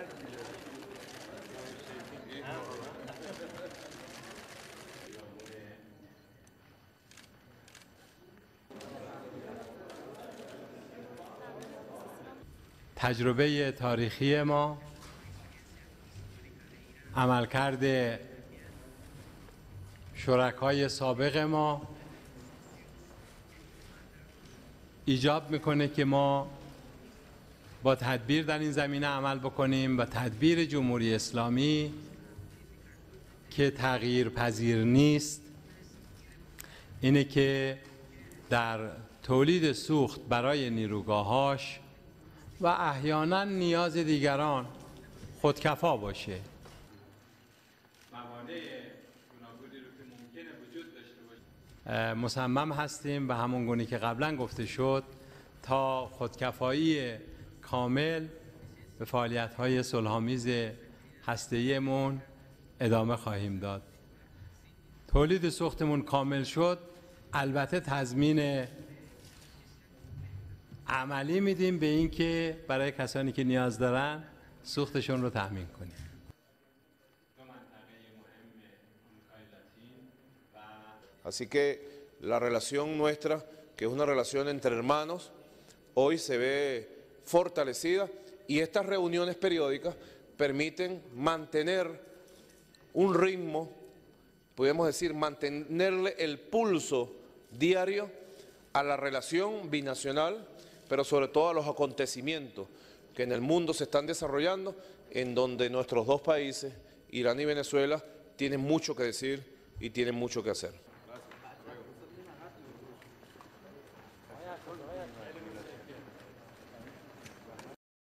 تجربه تاریخی ما، عملکرد شرکای سابق ما ایجاب میکنه که ما با تدبیر در این زمینه عمل بکنیم و تدبیر جمهوری اسلامی که تغییر پذیر نیست اینه که در تولید سوخت برای نیروگاهاش و احیانا نیاز دیگران خودکفا باشه. موانع گوناگونی رو که ممکنه وجود داشته باشه مصمم هستیم به همون گونه که قبلا گفته شد تا خودکفایی کامل به فعالیت‌های صلح‌آمیز هسته‌ایمون ادامه خواهیم داد. تولید سوختمون کامل شد، البته تضمین عملی میدیم به این که برای کسانی که نیاز دارن سوختشون رو تامین کنیم. Así que la relación nuestra, que es una relación entre hermanos, hoy se ve fortalecida y estas reuniones periódicas permiten mantener un ritmo, podemos decir, mantenerle el pulso diario a la relación binacional, pero sobre todo a los acontecimientos que en el mundo se están desarrollando, en donde nuestros dos países, Irán y Venezuela, tienen mucho que decir y tienen mucho que hacer.